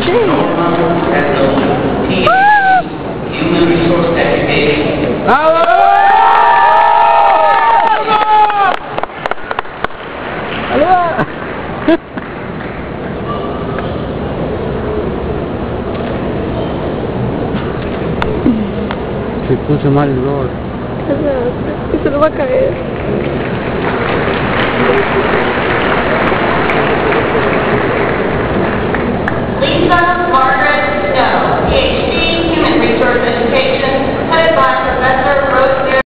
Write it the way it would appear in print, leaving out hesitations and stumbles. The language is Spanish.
Human Resource Education. ¡Bravo! Se puso mal el gorro. Y se lo va a caer.